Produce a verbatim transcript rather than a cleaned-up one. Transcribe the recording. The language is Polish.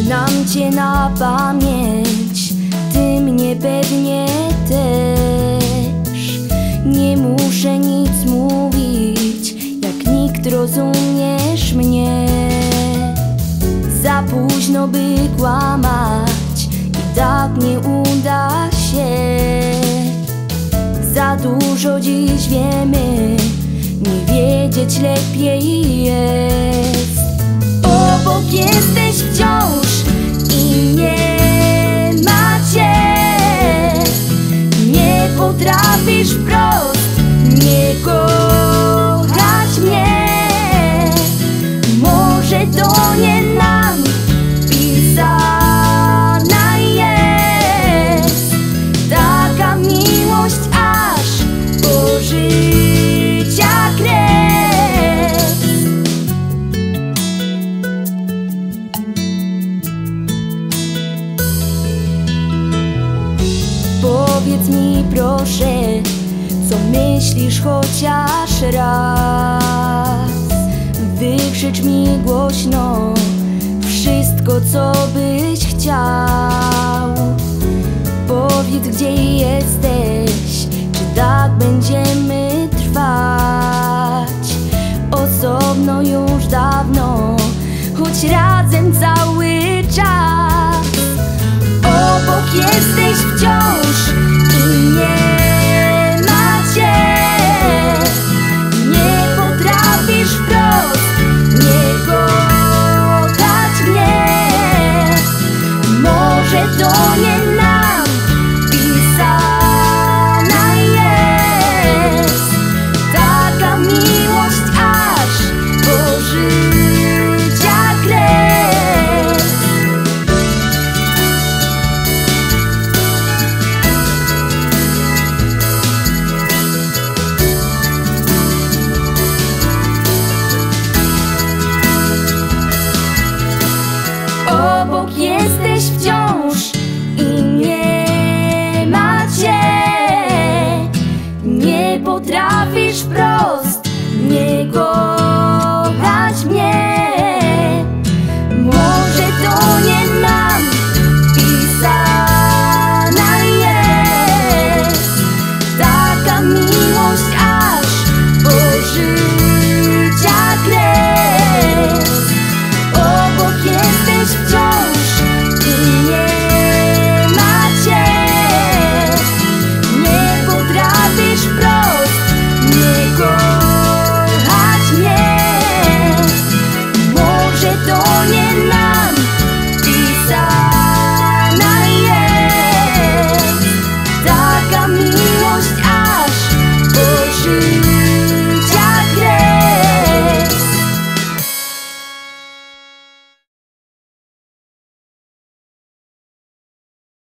Znam cię na pamięć, ty mnie pewnie też. Nie muszę nic mówić, jak nikt rozumiesz mnie. Za późno by kłamać i tak nie uda się. Za dużo dziś wiemy, nie wiedzieć lepiej jest. Obok jesteś wciąż i nie ma cię. Nie potrafisz wprost nie kochać mnie. Może to nie nam pisana jest taka miłość aż po życia kres. Powiedz mi proszę, co myślisz chociaż raz. Wykrzycz mi głośno wszystko, co byś chciał. Powiedz, gdzie jesteś, czy tak będziemy trwać. Osobno już dawno, choć razem cały czas. Obok jesteś wciąż i nie ma cię. Nie potrafisz wprost nie kochać mnie. Może to nie nam pisana jest taka miłość aż po życia kres. Obok jesteś wciąż i nie ma cię. Nie potrafisz wprost nie kochać mnie. Może to nie nam pisana jest taka miłość.